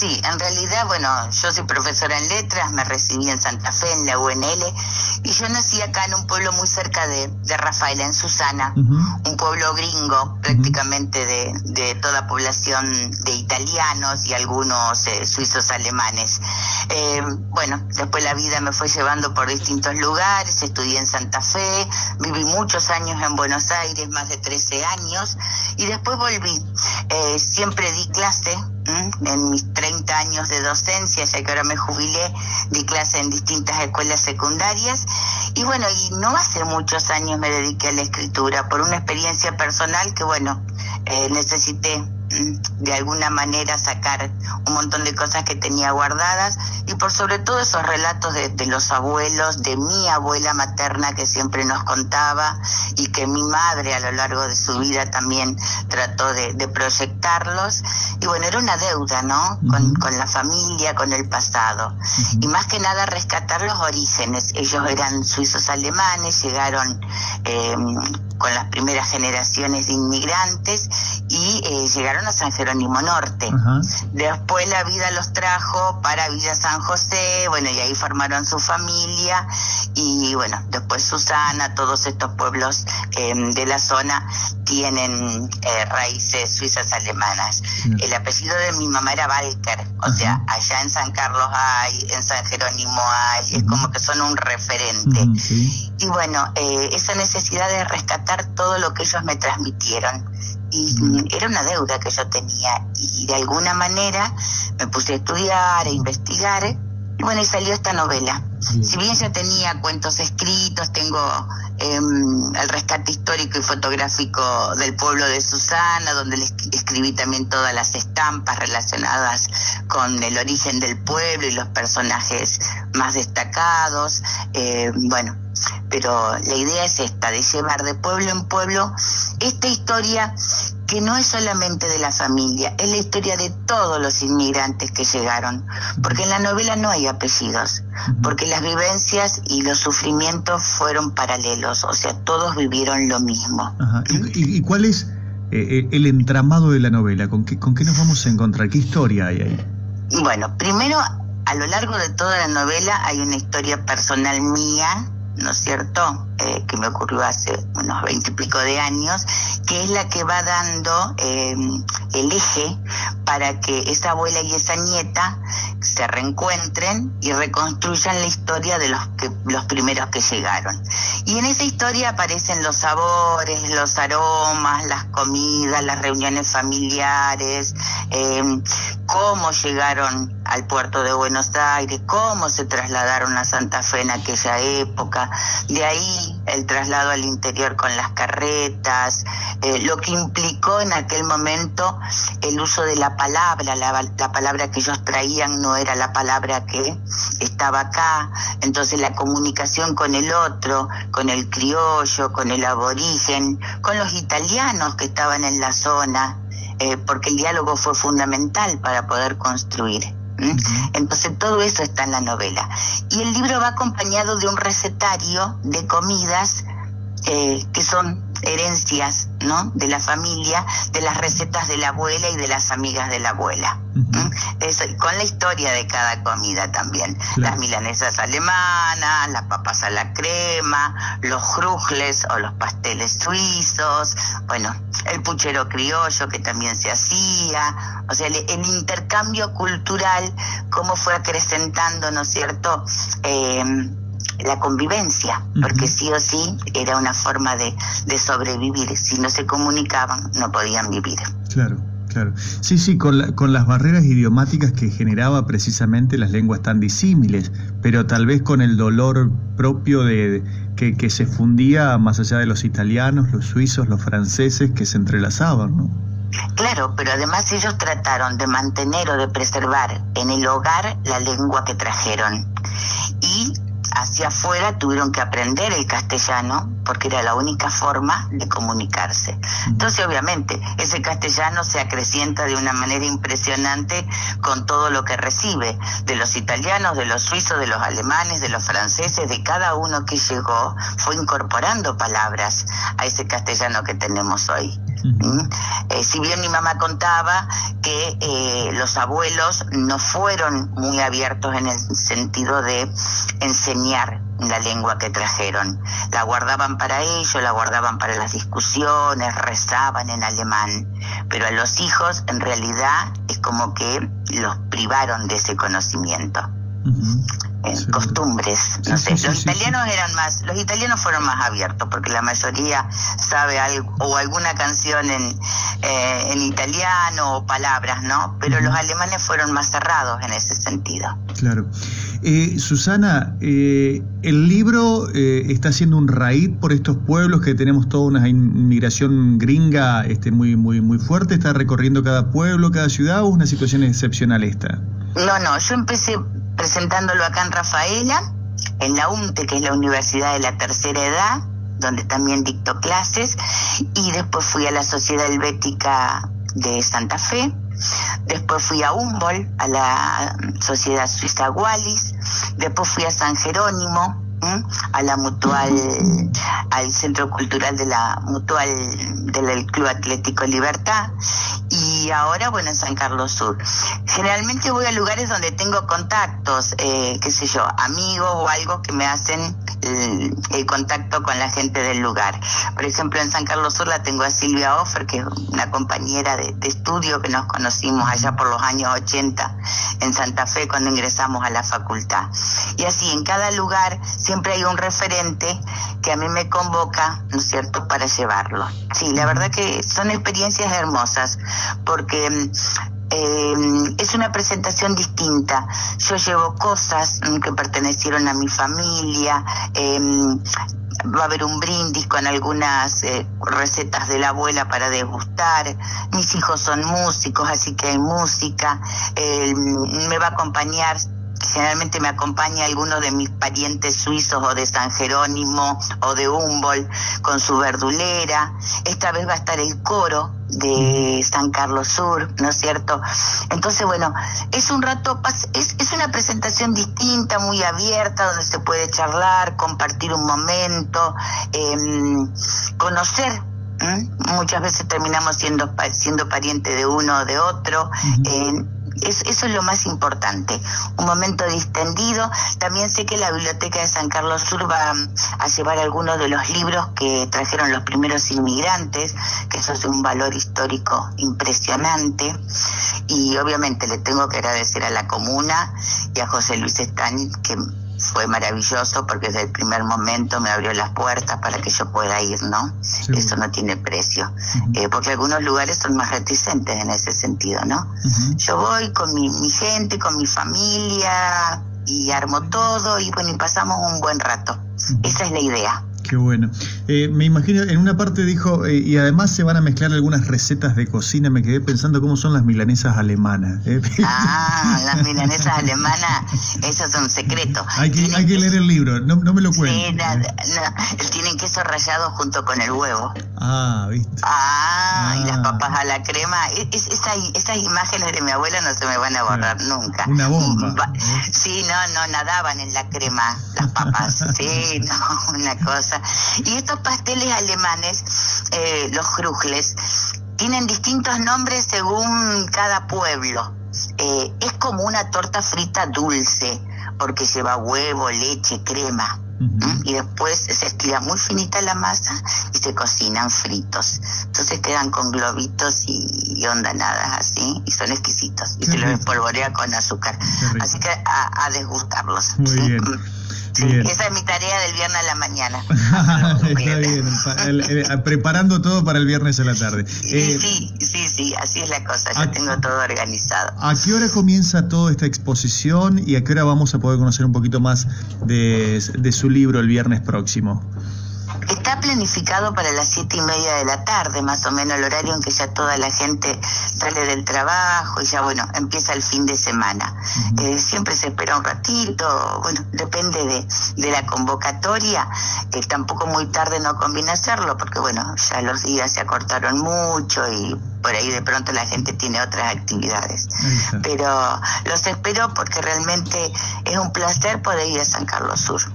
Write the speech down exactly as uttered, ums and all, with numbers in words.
Sí, en realidad, bueno, yo soy profesora en letras, me recibí en Santa Fe, en la U N L, y yo nací acá en un pueblo muy cerca de, de Rafaela, en Susana, uh-huh. un pueblo gringo, prácticamente de, de toda población de italianos y algunos eh, suizos alemanes. Eh, bueno, después la vida me fue llevando por distintos lugares, estudié en Santa Fe, viví muchos años en Buenos Aires, más de trece años, y después volví. Eh, siempre di clase. ¿Mm? En mis treinta años de docencia, ya que ahora me jubilé, di clase en distintas escuelas secundarias y bueno, y no hace muchos años me dediqué a la escritura por una experiencia personal que bueno, eh, necesité ¿mm? de alguna manera sacar un montón de cosas que tenía guardadas y por sobre todo esos relatos de, de los abuelos, de mi abuela materna que siempre nos contaba y que mi madre a lo largo de su vida también trató de, de proyectarlos y bueno, era una deuda, ¿no? Con, uh-huh. con la familia, con el pasado uh-huh. y más que nada rescatar los orígenes. Ellos eran suizos alemanes, llegaron eh, con las primeras generaciones de inmigrantes y eh, llegaron a San Jerónimo Norte. Uh-huh. Después la vida los trajo para Villa San José, bueno, y ahí formaron su familia y bueno, después Susana, todos estos pueblos eh, de la zona tienen eh, raíces suizas alemanas. Uh-huh. El apellido de mi mamá era Walker, o uh-huh. sea, allá en San Carlos hay, en San Jerónimo hay, uh-huh. es como que son un referente. Uh-huh, sí. Y bueno, eh, esa necesidad de rescatar todo lo que ellos me transmitieron. Y uh-huh. era una deuda que yo tenía y de alguna manera me puse a estudiar, a investigar y bueno, y salió esta novela. Uh-huh. Si bien ya tenía cuentos escritos, tengo eh, el rescate histórico y fotográfico del pueblo de Susana, donde le escribí también todas las estampas relacionadas con el origen del pueblo y los personajes más destacados, eh, bueno, pero la idea es esta, de llevar de pueblo en pueblo esta historia que no es solamente de la familia, es la historia de todos los inmigrantes que llegaron, porque en la novela no hay apellidos, porque las vivencias y los sufrimientos fueron paralelos, o sea, todos vivieron lo mismo. Ajá. ¿Y, y cuál es eh, el entramado de la novela? ¿Con qué, con qué nos vamos a encontrar? ¿Qué historia hay ahí? Bueno, primero, a lo largo de toda la novela hay una historia personal mía, ¿no es cierto?, eh, que me ocurrió hace unos veinte y pico de años, que es la que va dando eh, el eje para que esa abuela y esa nieta se reencuentren y reconstruyan la historia de los que los primeros que llegaron. Y en esa historia aparecen los sabores, los aromas, las comidas, las reuniones familiares, eh, cómo llegaron al puerto de Buenos Aires, cómo se trasladaron a Santa Fe en aquella época, de ahí el traslado al interior con las carretas, eh, lo que implicó en aquel momento el uso de la palabra, la, la palabra que ellos traían no era la palabra que estaba acá, entonces la comunicación con el otro, con el criollo, con el aborigen, con los italianos que estaban en la zona, eh, porque el diálogo fue fundamental para poder construir. ¿Mm? Entonces todo eso está en la novela y el libro va acompañado de un recetario de comidas eh, que son herencias, ¿no?, de la familia, de las recetas de la abuela y de las amigas de la abuela. Uh-huh. Eso, con la historia de cada comida también. Claro. Las milanesas alemanas, las papas a la crema, los krugles o los pasteles suizos, bueno, el puchero criollo que también se hacía, o sea, el, el intercambio cultural, cómo fue acrecentando, ¿no es cierto?, eh, la convivencia, porque sí o sí era una forma de, de sobrevivir. Si no se comunicaban, no podían vivir. Claro, claro. Sí, sí, con, la, con las barreras idiomáticas que generaba precisamente las lenguas tan disímiles, pero tal vez con el dolor propio de, de que, que se fundía más allá de los italianos, los suizos, los franceses, que se entrelazaban, ¿no? Claro, pero además ellos trataron de mantener o de preservar en el hogar la lengua que trajeron. Y hacia afuera tuvieron que aprender el castellano porque era la única forma de comunicarse. Entonces, obviamente, ese castellano se acrecienta de una manera impresionante con todo lo que recibe de los italianos, de los suizos, de los alemanes, de los franceses, de cada uno que llegó, fue incorporando palabras a ese castellano que tenemos hoy. Uh-huh. eh, si bien mi mamá contaba que eh, los abuelos no fueron muy abiertos en el sentido de enseñar la lengua que trajeron, la guardaban para ellos, la guardaban para las discusiones, rezaban en alemán, pero a los hijos en realidad es como que los privaron de ese conocimiento. Uh-huh. Eh, sí, costumbres, no sí, sé, sí, los sí, italianos sí. eran más, los italianos fueron más abiertos porque la mayoría sabe algo o alguna canción en eh, en italiano o palabras, ¿no? Pero uh-huh. los alemanes fueron más cerrados en ese sentido. Claro. Eh, Susana, eh, el libro eh, está haciendo un raid por estos pueblos que tenemos toda una inmigración gringa este, muy muy muy fuerte. ¿Está recorriendo cada pueblo, cada ciudad o es una situación excepcional esta? No, no, yo empecé presentándolo acá en Rafaela, en la U M T E, que es la Universidad de la Tercera Edad, donde también dicto clases, y después fui a la Sociedad Helvética de Santa Fe, después fui a Humboldt, a la Sociedad Suiza Wallis, después fui a San Jerónimo, ¿eh? a la Mutual, al Centro Cultural de la Mutual del Club Atlético Libertad, y ahora, bueno, en San Carlos Sur. Generalmente voy a lugares donde tengo contactos, eh, qué sé yo, amigos o algo que me hacen el, el contacto con la gente del lugar. Por ejemplo, en San Carlos Sur la tengo a Silvia Offer, que es una compañera de, de estudio que nos conocimos allá por los años ochenta en Santa Fe cuando ingresamos a la facultad. Y así, en cada lugar siempre hay un referente que a mí me convoca, ¿no es cierto?, para llevarlo. Sí, la verdad que son experiencias hermosas, porque eh, es una presentación distinta. Yo llevo cosas mm, que pertenecieron a mi familia, eh, va a haber un brindis con algunas eh, recetas de la abuela para degustar. Mis hijos son músicos, así que hay música. Eh, me va a acompañar, generalmente me acompaña alguno de mis parientes suizos o de San Jerónimo o de Humboldt con su verdulera. Esta vez va a estar el coro de San Carlos Sur, ¿no es cierto? Entonces, bueno, es un rato, es, es una presentación distinta, muy abierta, donde se puede charlar, compartir un momento, eh, conocer. ¿eh? Muchas veces terminamos siendo, siendo pariente de uno o de otro. Uh-huh. eh, Es, eso es lo más importante, un momento distendido. También sé que la Biblioteca de San Carlos Sur va a llevar algunos de los libros que trajeron los primeros inmigrantes, que eso es un valor histórico impresionante, y obviamente le tengo que agradecer a la comuna y a José Luis Estani, que fue maravilloso porque desde el primer momento me abrió las puertas para que yo pueda ir, ¿no? Sí. Eso no tiene precio, uh-huh. eh, porque algunos lugares son más reticentes en ese sentido, ¿no? Uh-huh. Yo voy con mi, mi gente, con mi familia, y armo todo, y bueno, y pasamos un buen rato. Uh-huh. Esa es la idea. Qué bueno. Eh, me imagino, en una parte dijo, eh, y además se van a mezclar algunas recetas de cocina. Me quedé pensando cómo son las milanesas alemanas. ¿eh? Ah, las milanesas alemanas, eso es un secreto. Hay que, hay que leer el libro, no, no me lo cuentes. Sí, no, no, tienen queso rallado junto con el huevo. Ah, viste. Ah, ah. Y las papas a la crema. Es, esa, esas imágenes de mi abuela no se me van a borrar claro. nunca. Una bomba. Sí, no, no, nadaban en la crema las papas. Sí, no, una cosa. Y estos pasteles alemanes, eh, los Krugles, tienen distintos nombres según cada pueblo. Eh, es como una torta frita dulce, porque lleva huevo, leche, crema. Uh-huh. Y después se estira muy finita la masa y se cocinan fritos. Entonces quedan con globitos y, y ondanadas así, y son exquisitos. Y Qué se rico. Los espolvorea con azúcar. Así que a, a desgustarlos. Muy ¿sí? bien. Sí, bien. Esa es mi tarea del viernes a la mañana. Está bien, el, el, preparando todo para el viernes a la tarde. Eh, sí, sí, sí, así es la cosa, ya tengo todo organizado. ¿A qué hora comienza toda esta exposición y a qué hora vamos a poder conocer un poquito más de, de su libro el viernes próximo? Está planificado para las siete y media de la tarde, más o menos el horario en que ya toda la gente sale del trabajo y ya, bueno, empieza el fin de semana. Uh-huh. Eh, siempre se espera un ratito, bueno, depende de, de la convocatoria. Eh, tampoco muy tarde no conviene hacerlo, porque, bueno, ya los días se acortaron mucho y por ahí de pronto la gente tiene otras actividades. Uh-huh. Pero los espero porque realmente es un placer poder ir a San Carlos Sur.